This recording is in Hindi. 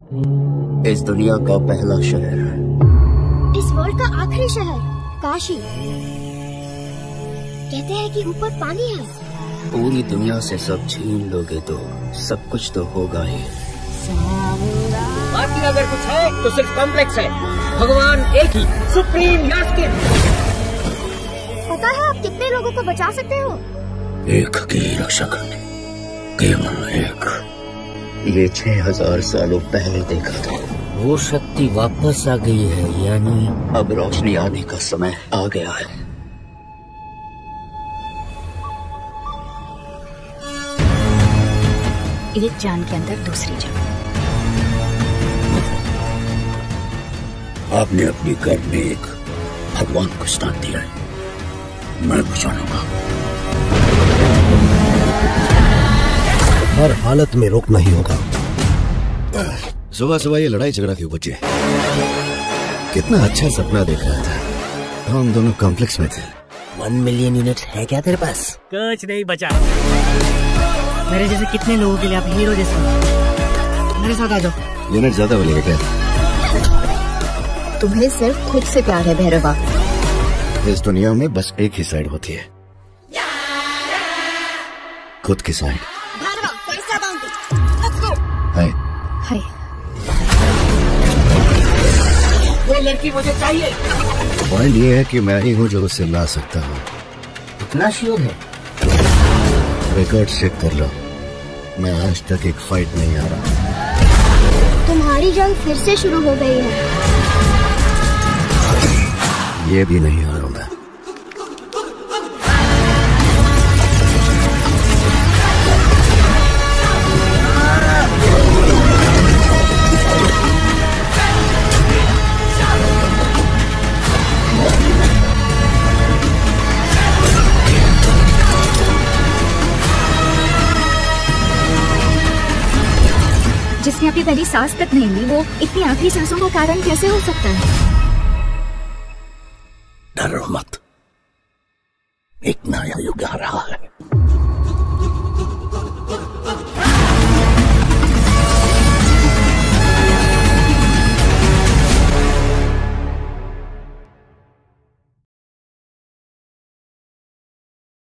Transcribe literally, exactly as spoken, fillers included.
इस दुनिया का पहला शहर, इस वर्ल्ड का आखिरी शहर काशी। कहते हैं कि ऊपर पानी है। पूरी दुनिया से सब छीन लोगे तो सब कुछ तो होगा ही। बाकी अगर कुछ है तो सिर्फ कॉम्प्लेक्स है। भगवान एक ही, सुप्रीम यास्किन। पता है आप कितने लोगों को बचा सकते हो? एक की रक्षा करने, केवल एक। ये छह हजार सालों पहले देखा था। वो शक्ति वापस आ गई है, यानी अब रोशनी आने का समय आ गया है। एक जान के अंदर दूसरी जान। आपने अपनी घर में एक भगवान को स्थान दिया है, मैं बचाऊंगा। हर हालत में रोकना ही होगा। सुबह सुबह ये लड़ाई झगड़ा क्यों बचे? कितना अच्छा सपना देख रहा था। हम दोनों कॉम्प्लेक्स में थे। वन मिलियन यूनिट है क्या तेरे पास? कुछ नहीं बचा। मेरे जैसे कितने लोगों के लिए आप हीरो जैसे। मेरे साथ आ जाओ। यूनिट ज्यादा बोलेगा क्या? तुम्हें सिर्फ खुद से प्यार है भैरवा। इस दुनिया में बस एक ही साइड होती है, खुद की साइड। भैरवा, पैसा बाउंड्री। Let's go. हाय हाय। वो लड़की मुझे चाहिए। पॉइंट ये है कि मैं ही हूँ जो उससे ला सकता हूँ। इतना श्योर है? रिकॉर्ड चेक कर लो, मैं आज तक एक फाइट नहीं आ रहा। तुम्हारी जंग फिर से शुरू हो गई है। ये भी नहीं आ रहा मैं। जिसने अपनी पहली सांस तक नहीं ली, वो इतनी आखिरी सांसों का कारण कैसे हो सकता है? डरो मत, एक नया युग आ रहा है।